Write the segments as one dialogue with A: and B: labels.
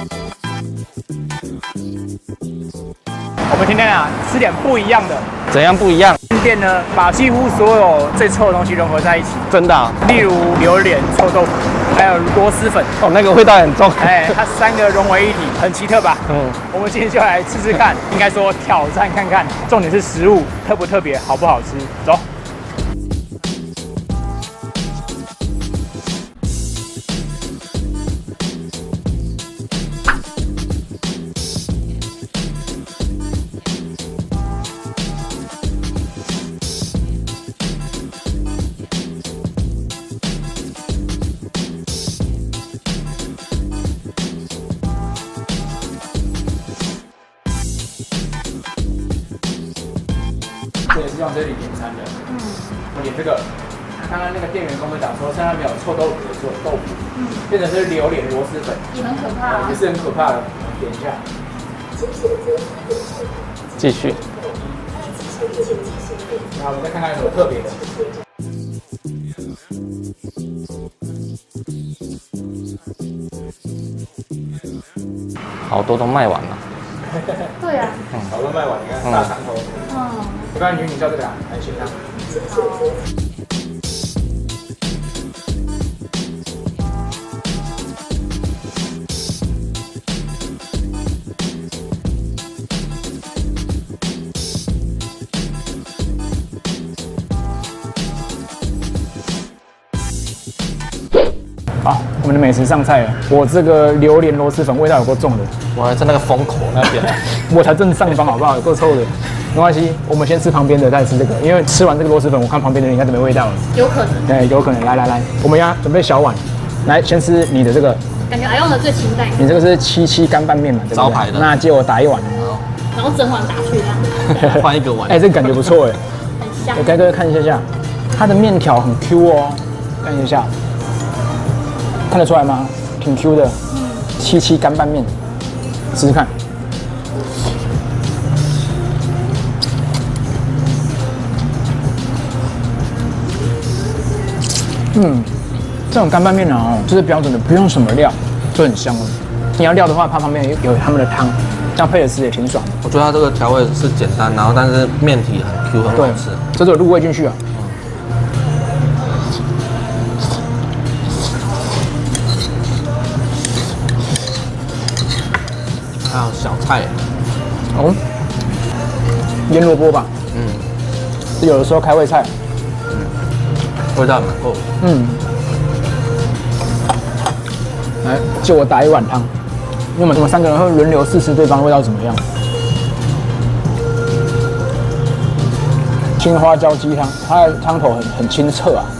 A: 我们今天啊，吃点不一样的。
B: 怎样不一样？
A: 店呢，把几乎所有最臭的东西融合在一起。
B: 真的、啊？
A: 例如榴莲、臭豆腐，还有螺蛳粉。
B: 哦，那个味道很重。
A: 哎，它3个融为一体，很奇特吧？嗯。我们今天就来吃吃看，应该说挑战看看。重点是食物特不特别，好不好吃？走。这也是用这里点餐的。我点这个，刚刚那个店员跟我们讲说，现在没有臭豆腐的做豆腐，变成是榴莲螺蛳粉，
C: 也很可怕、啊，
A: 也是很可怕的。点一下，
B: 继续。
A: 然后我们再看看有什么特别的。
B: 好多都卖完了。
C: 对啊，
A: 好多卖完，你看大肠头。我刚才你叫这个啊，海鲜汤。好，我们的美食上菜了。我这个榴莲螺蛳粉味道有够重的，
B: 我还在那个风口那边，
A: 我才正上方好不好？有够臭的。没关系，我们先吃旁边的，再吃这个。因为吃完这个螺蛳粉，我看旁边的人应该就没味道了。
C: 有可能。
A: 对，有可能。来，我们要准备小碗，来先吃你的这个。
C: 感觉阿用的最清淡。
A: 你这个是77干拌面嘛，对不对？
B: 招牌的。
A: 那借我打一碗。
C: 然后整碗打去这样。
B: 换一个碗。
A: 哎，这个感觉不错哎。
C: 很香。
A: 我给各位看一下，它的面条很 Q 哦，看一下。看得出来吗？挺 Q 的，77干拌面，试试看。这种干拌面哦，就是标准的，不用什么料，就很香哦。你要料的话，它旁边有他们的汤，这样配着吃也挺爽的。
B: 我觉得它这个调味是简单，然后但是面体很 Q， 很好吃。
A: 这就入味进去啊。
B: 还有小菜，
A: 腌萝卜吧，有的时候开胃菜，
B: 味道蛮够。
A: 来，借我打一碗汤，因为我们3个人会轮流试吃对方的味道怎么样。青花椒鸡汤，它的汤头很清澈啊，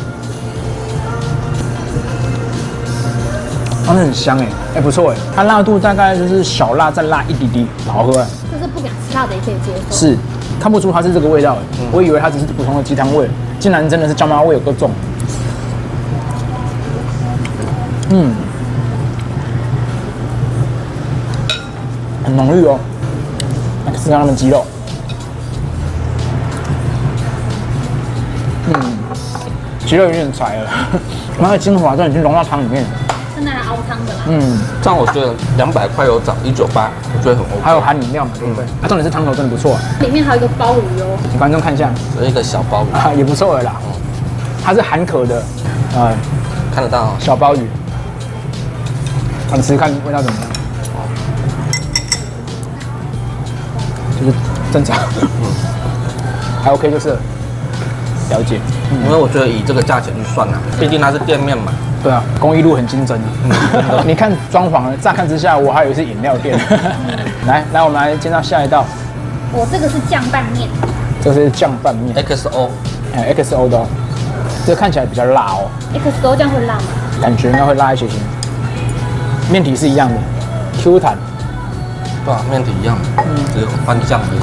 A: 它很香哎，不错哎，它辣度大概就是小辣再辣一滴滴，好喝哎。
C: 就是不敢吃辣的也可以接受。
A: 是，看不出它是这个味道哎，我以为它只是普通的鸡汤味，竟然真的是椒麻味有够重。很浓郁哦。来试看他们鸡肉，鸡肉有点柴了，它的精华都已经融到汤里面了。
C: 是拿来熬汤的啦。
B: 这样我觉得200块有涨198，我觉得很 OK。
A: 还有含饮料嘛，对不对？重点是汤头真的不错。
C: 里面还有一个鲍鱼哦。
A: 请观众看一下，
B: 有一个小鲍鱼
A: 啊，也不错的啦。它是含壳的，
B: 看得到
A: 小鲍鱼。我们吃看味道怎么样？就是正常，还 OK 就是了。了解。
B: 因为我觉得以这个价钱去算啊，毕竟它是店面嘛。
A: 对啊，公益路很精真。你看装潢，乍看之下我还以为是饮料店。来，我们来介绍下一道。
C: 我这个是酱拌面。
A: 这是酱拌面
B: XO，
A: XO 的哦。这看起来比较辣哦。
C: XO 这样会辣吗？
A: 感觉应该会辣一些些。面体是一样的 ，Q 弹。
B: 对啊，面体一样，只是换酱而已。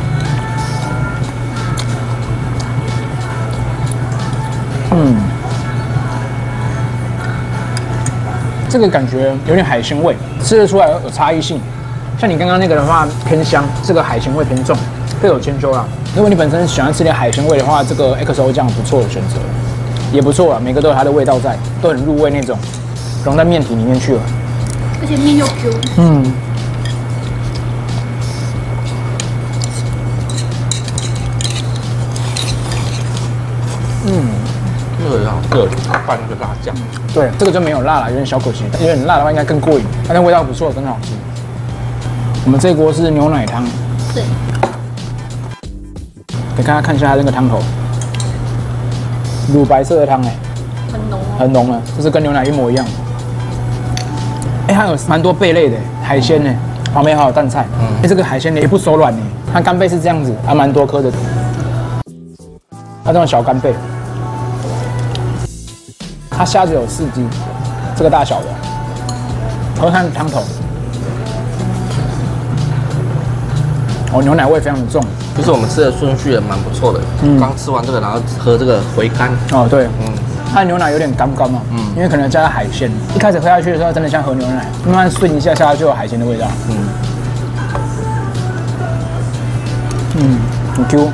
A: 这个感觉有点海鲜味，吃得出来有差异性。像你刚刚那个的话偏香，这个海鲜味偏重，各有千秋啦。如果你本身喜欢吃点海鲜味的话，这个 XO 酱不错的选择，也不错啊。每个都有它的味道在，都很入味那种，融在面体里面去了。
C: 而且面又 Q。
A: 嗯，
B: 这个要这里拌那个辣酱，
A: 对，这个就没有辣了，有点小可惜。有点辣的话应该更过瘾，但是味道不错，真的好吃。我们这一锅是牛奶汤，
C: 对，
A: 给大家看一下它那个汤头，乳白色的汤哎，
C: 很浓哦。
A: 很浓了，就是跟牛奶一模一样。哎，还有蛮多贝类的海鲜呢，旁边还有蛋菜。哎，这个海鲜也不手软呢，它干贝是这样子，还蛮多颗的。它这种小干贝，它虾子有4只，这个大小的，喝看汤头。哦，牛奶味非常的重。
B: 其实我们吃的顺序也蛮不错的。刚吃完这个，然后喝这个回甘。
A: 哦，对，它的牛奶有点干嘛，因为可能加了海鲜。一开始喝下去的时候，真的像喝牛奶，慢慢顺一下下就有海鲜的味道。很 Q。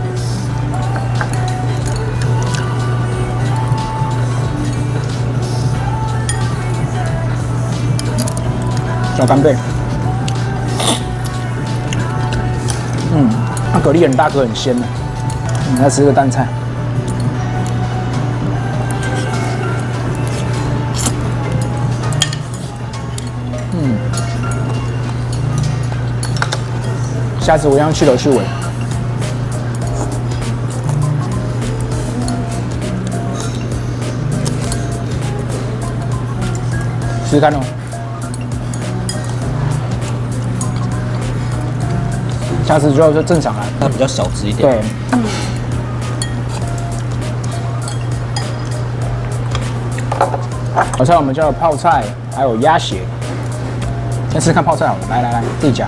A: 小干贝，那蛤蜊很大颗，很鲜的。再吃个蛋菜，虾子我一样去头去尾。试试看哦。虾子就正常了，
B: 它比较小只一点。
A: 对。好菜我们叫泡菜，还有鸭血。先试试看泡菜好了，来，自己夹。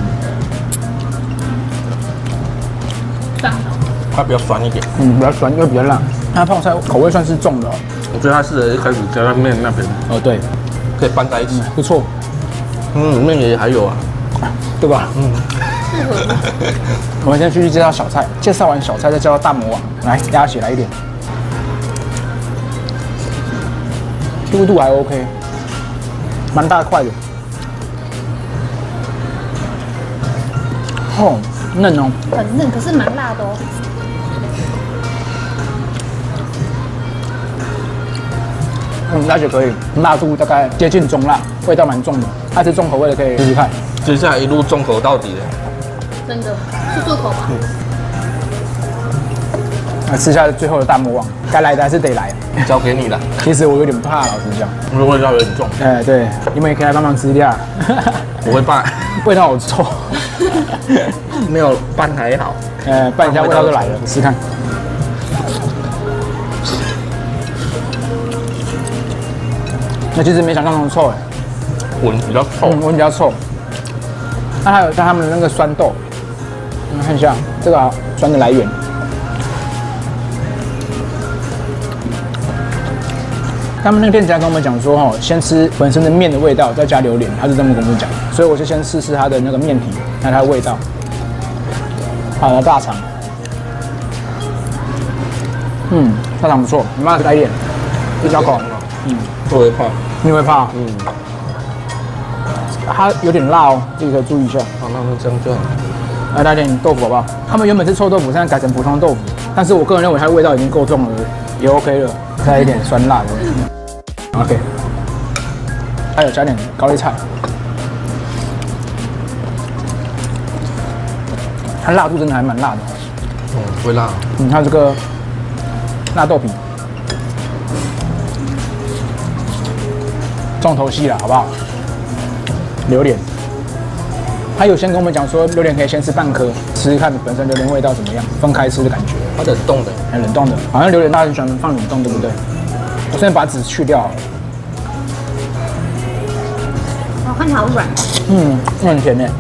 B: 它比较酸一点。
A: 比较酸又比较辣。它泡菜口味算是重的哦。
B: 我觉得它适合一开始加在面那边。
A: 哦，对，
B: 可以拌在一起。
A: 不错。
B: 面也还有啊，
A: 对吧？我们现在继续介绍小菜，介绍完小菜再介绍大魔王。来，鸭血来一点，Q 度还 OK， 蛮大块的。哦，嫩哦，
C: 很嫩，可是蛮辣的哦。
A: 鸭血可以，辣度大概接近中辣，味道蛮重的。爱吃重口味的可以试试看。
B: 接下来一路重口到底的。
C: 真的，是漱口吧。
A: 来吃下最后的大魔王，该来的还是得来。
B: 交给你了。
A: 其实我有点怕，老实讲，
B: 因为味道有点重。
A: 哎，对，你们也可以来帮忙吃掉。
B: 我会拌，
A: 味道好臭。
B: 没有拌还好。
A: 拌一下味道就来了，试看。那其实没想象中臭哎，
B: 闻比较臭，
A: 闻比较臭。那还有像他们的那个酸豆，我们看一下这个酸的来源。他们那个店家跟我们讲说，先吃本身的面的味道，再加榴莲，他是这么跟我们讲。所以我就先试试它的那个面体，看它的味道。好的，大肠，大肠不错，你慢慢来一点，一小口，
B: 我会怕，
A: 你会怕？它有点辣哦，自己可以注意一下。
B: 好，那这样就好。
A: 来点豆腐好不好？他们原本是臭豆腐，现在改成普通豆腐，但是我个人认为它的味道已经够重了，也 OK 了。再一点酸辣的 ，OK。还有加点高丽菜，它辣度真的还蛮辣的。
B: 会辣。
A: 还有这个辣豆皮，重头戏了，好不好？榴莲，他有先跟我们讲说，榴莲可以先吃半颗，吃吃看本身榴莲味道怎么样，分开吃的感觉。
B: 它冷冻的，
A: 冷冻的，好像榴莲大家很喜欢放冷冻，对不对？我现在把籽去掉了。
C: 我看起来好软。
A: 很甜呢。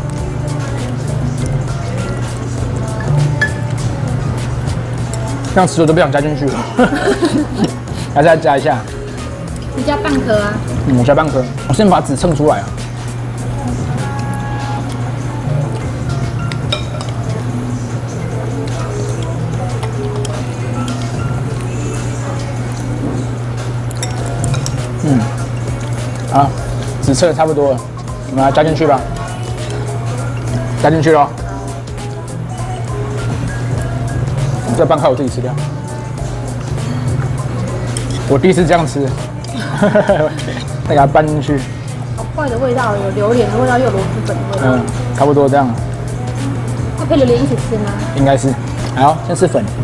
A: 这样吃我都不想加进去了，还是要加一下。
C: 你加半颗啊？
A: 我加半颗，我先把籽称出来啊。好，籽测的差不多了， 我们来加进去吧，加进去咯。这半块我自己吃掉。我第一次这样吃，再给它拌进去。
C: 好怪的味道，有榴莲的味道，又有螺蛳粉的味道。
A: 差不多这样。
C: 要配榴莲一起吃吗？
A: 应该是。好，先吃粉。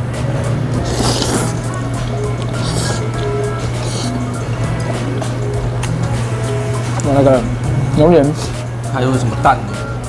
A: 有那个榴莲，
B: 还有什么蛋？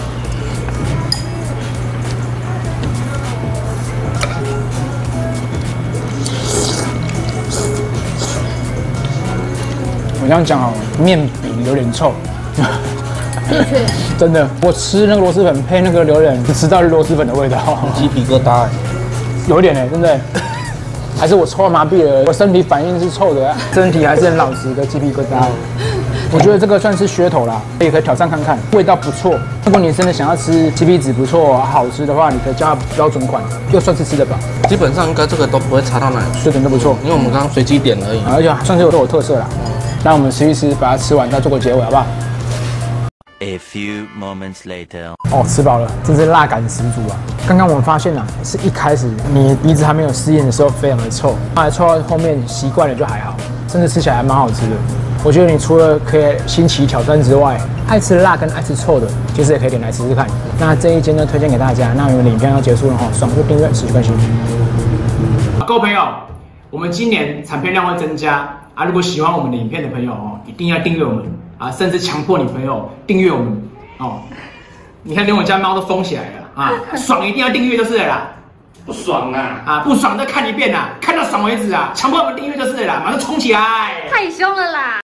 A: 我这样讲哦，面比榴莲臭。
C: 的确，
A: 真的，我吃那个螺蛳粉配那个榴莲，只吃到螺蛳粉的味道，
B: 鸡皮疙瘩。
A: 有一点哎，真的。还是我抽麻痹了，我身体反应是臭的，身体还是很老实的鸡皮疙瘩。我觉得这个算是噱头啦，也可以挑战看看，味道不错。如果你真的想要吃 CP 值不错、好吃的话，你可以加标准款，又算是吃得饱。
B: 基本上应该这个都不会差到哪里去，
A: 这点都不错，
B: 因为我们刚刚随机点而已。
A: 而且算是都有特色啦。那我们吃一吃，把它吃完再做个结尾，好不好？
D: A few moments later.
A: 哦，吃饱了，真是辣感十足啊！刚刚我们发现啊，是一开始你鼻子还没有适应的时候非常的臭，后来臭到后面习惯了就还好，甚至吃起来还蛮好吃的。我觉得你除了可以新奇挑战之外，爱吃辣跟爱吃臭的，其实也可以点来吃吃看。那这一间呢，推荐给大家。那我们的影片要结束了哈，爽就订阅，持续更新。各位朋友，我们今年产片量会增加啊！如果喜欢我们的影片的朋友哦，一定要订阅我们啊，甚至强迫你朋友订阅我们哦。你看，连我家猫都疯起来了啊！爽一定要订阅就是了啦。
B: 不爽啊！
A: 啊，不爽再看一遍啊，看到爽为止啊！强迫我们订阅就是了啦，马上冲起来！
C: 太凶了啦！